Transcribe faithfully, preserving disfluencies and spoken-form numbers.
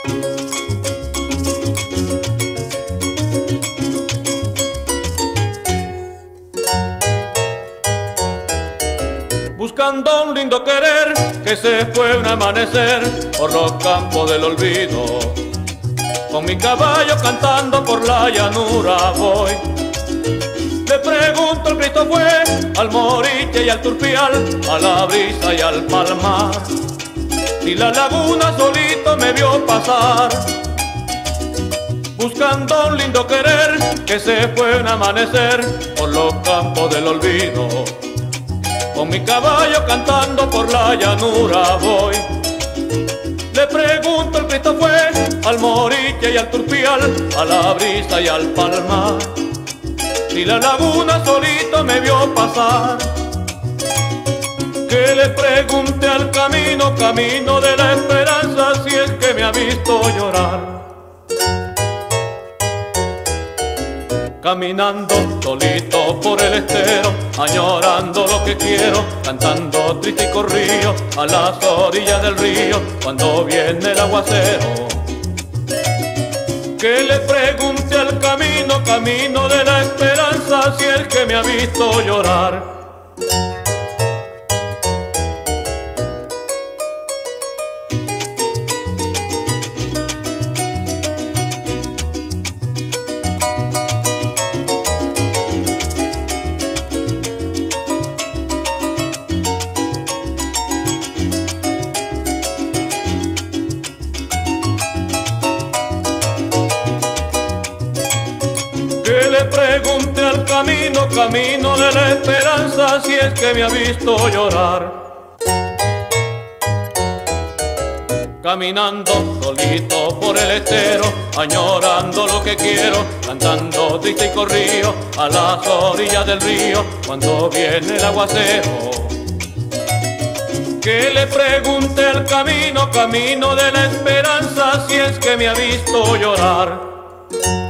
Buscando un lindo querer que se fue un amanecer por los campos del olvido. Con mi caballo cantando por la llanura voy. Le pregunto, el Cristo fue al Moriche y al Turpial, a la brisa y al palmar. Si la laguna solito me vio pasar. Buscando un lindo querer que se fue un amanecer por los campos del olvido. Con mi caballo cantando por la llanura voy. Le pregunto, el Cristo fue al Moriche y al Turpial, a la brisa y al palmar. Si la laguna solito me vio pasar. Que le pregunte al camino, camino de la esperanza, si es que me ha visto llorar. Caminando solito por el estero, añorando lo que quiero, cantando triste y corrido a las orillas del río, cuando viene el aguacero. Que le pregunte al camino, camino de la esperanza, si es que me ha visto llorar. Que le pregunte al camino, camino de la esperanza, si es que me ha visto llorar. Caminando solito por el estero, añorando lo que quiero, cantando triste y corrido a las orillas del río, cuando viene el aguacero. Que le pregunte al camino, camino de la esperanza, si es que me ha visto llorar.